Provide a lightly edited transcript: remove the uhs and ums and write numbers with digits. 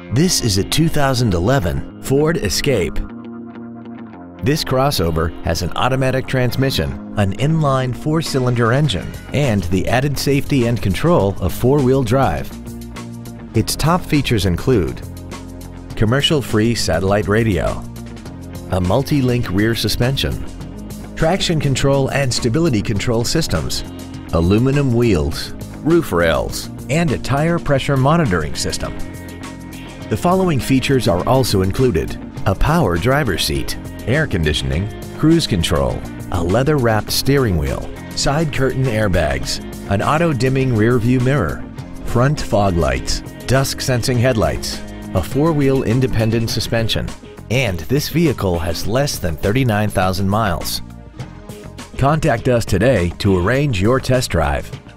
This is a 2011 Ford Escape. This crossover has an automatic transmission, an inline 4-cylinder engine, and the added safety and control of 4-wheel drive. Its top features include commercial-free satellite radio, a multi-link rear suspension, traction control and stability control systems, aluminum wheels, roof rails, and a tire pressure monitoring system. The following features are also included: a power driver's seat, air conditioning, cruise control, a leather-wrapped steering wheel, side curtain airbags, an auto-dimming rear-view mirror, front fog lights, dusk-sensing headlights, a 4-wheel independent suspension, and this vehicle has less than 39,000 miles. Contact us today to arrange your test drive.